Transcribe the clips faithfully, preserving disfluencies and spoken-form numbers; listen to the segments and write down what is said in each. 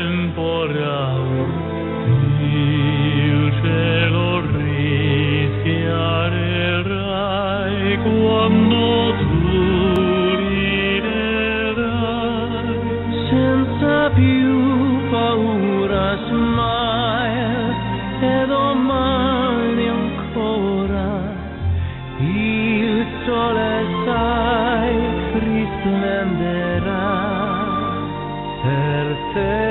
temporale, il cielo rischiarerai quando tu riderai, senza più paura, smile, e domani ancora il sole, sai, risplenderà per te.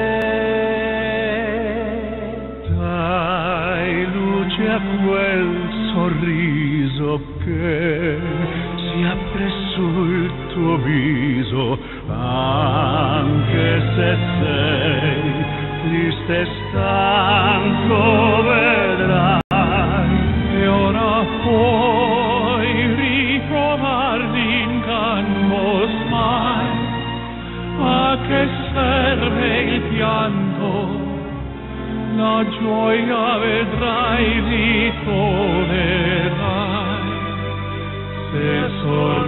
Dai luce a quel sorriso che si apre sul tuo viso, anche se sei triste e stanco, vedrai che ora puoi ritrovar l'inganno. Smile, a che serve il pianto? La gioia vedrai, ritroverai se sorriderai.